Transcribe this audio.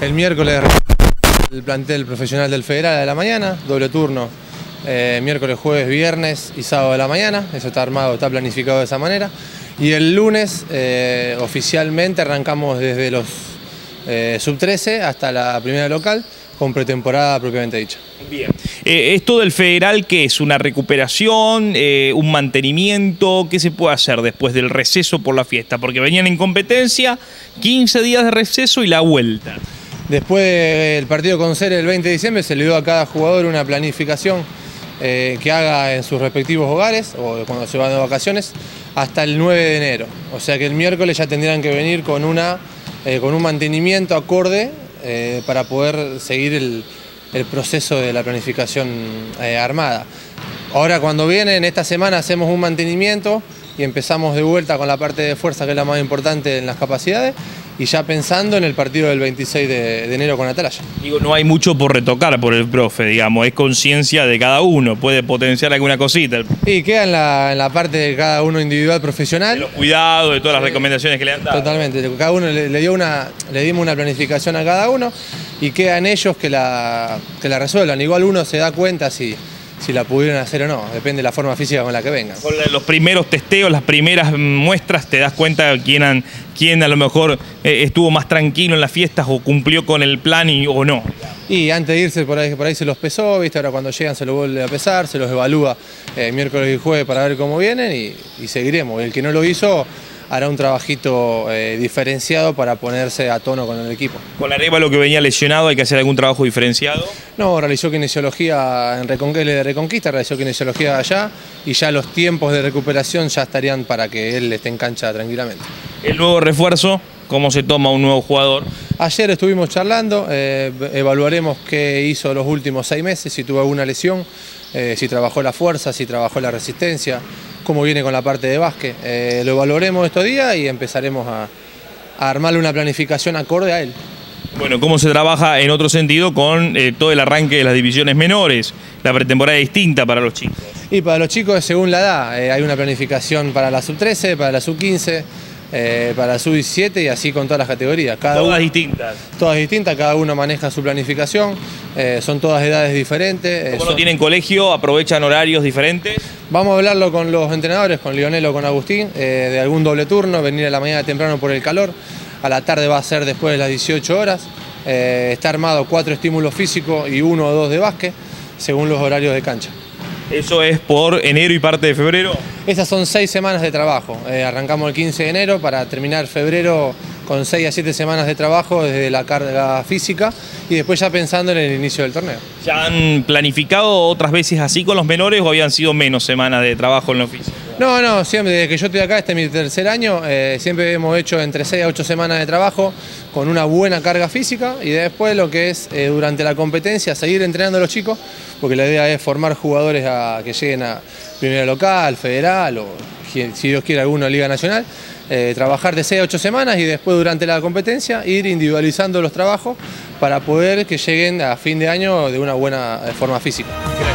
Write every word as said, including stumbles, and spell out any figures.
El miércoles el plantel profesional del Federal a la mañana, doble turno, eh, miércoles, jueves, viernes y sábado de la mañana, eso está armado, está planificado de esa manera. Y el lunes eh, oficialmente arrancamos desde los eh, sub trece hasta la primera local, con pretemporada propiamente dicha. Bien. Eh, ¿Esto del Federal qué es? ¿Una recuperación? Eh, ¿Un mantenimiento? ¿Qué se puede hacer después del receso por la fiesta? Porque venían en competencia, quince días de receso y la vuelta. Después del partido con Cere el veinte de diciembre se le dio a cada jugador una planificación eh, que haga en sus respectivos hogares o cuando se van de vacaciones hasta el nueve de enero. O sea que el miércoles ya tendrían que venir con, una, eh, con un mantenimiento acorde eh, para poder seguir el, el proceso de la planificación eh, armada. Ahora cuando vienen, esta semana hacemos un mantenimiento y empezamos de vuelta con la parte de fuerza, que es la más importante en las capacidades, y ya pensando en el partido del veintiséis de enero con Atalaya. Digo, no hay mucho por retocar por el profe, digamos, es conciencia de cada uno, puede potenciar alguna cosita. Y queda en la, en la parte de cada uno individual profesional. De los cuidados, de todas las recomendaciones que le han dado. Totalmente, cada uno le, le, dio una, le dimos una planificación a cada uno y queda en ellos que la, que la resuelvan. Igual uno se da cuenta si... si la pudieron hacer o no, depende de la forma física con la que vengan. Con los primeros testeos, las primeras muestras, te das cuenta quién, han, quién a lo mejor eh, estuvo más tranquilo en las fiestas o cumplió con el plan y, o no. Y antes de irse por ahí, por ahí se los pesó, ¿viste? Ahora cuando llegan se los vuelve a pesar, se los evalúa eh, miércoles y jueves para ver cómo vienen y, y seguiremos. El que no lo hizo hará un trabajito eh, diferenciado para ponerse a tono con el equipo. ¿Con Arévalo que venía lesionado hay que hacer algún trabajo diferenciado? No, realizó kinesiología en Reconquista, de Reconquista, realizó kinesiología allá y ya los tiempos de recuperación ya estarían para que él esté en cancha tranquilamente. ¿El nuevo refuerzo? ¿Cómo se toma un nuevo jugador? Ayer estuvimos charlando, eh, evaluaremos qué hizo los últimos seis meses, si tuvo alguna lesión, eh, si trabajó la fuerza, si trabajó la resistencia, cómo viene con la parte de básquet. Eh, lo evaluaremos estos días y empezaremos a, a armarle una planificación acorde a él. Bueno, ¿cómo se trabaja en otro sentido con eh, todo el arranque de las divisiones menores? La pretemporada es distinta para los chicos. Y para los chicos es según la edad, eh, hay una planificación para la sub trece, para la sub quince, eh, para la sub diecisiete y así con todas las categorías. Cada todas uno, distintas. Todas distintas, cada uno maneja su planificación, eh, son todas edades diferentes. Como eh, no son... tienen colegio, aprovechan horarios diferentes. Vamos a hablarlo con los entrenadores, con Lionel o con Agustín, eh, de algún doble turno, venir a la mañana temprano por el calor, a la tarde va a ser después de las dieciocho horas, eh, está armado cuatro estímulos físicos y uno o dos de básquet, según los horarios de cancha. ¿Eso es por enero y parte de febrero? Esas son seis semanas de trabajo, eh, arrancamos el quince de enero para terminar febrero con seis a siete semanas de trabajo desde la carga física y después ya pensando en el inicio del torneo. ¿Ya han planificado otras veces así con los menores o habían sido menos semanas de trabajo en lo físico? No, no, siempre, desde que yo estoy acá, este es mi tercer año, eh, siempre hemos hecho entre seis a ocho semanas de trabajo con una buena carga física y después lo que es eh, durante la competencia seguir entrenando a los chicos, porque la idea es formar jugadores a, que lleguen a primera local, federal o si Dios quiere alguno a Liga Nacional. Eh, trabajar de seis a ocho semanas y después durante la competencia ir individualizando los trabajos para poder que lleguen a fin de año de una buena forma física.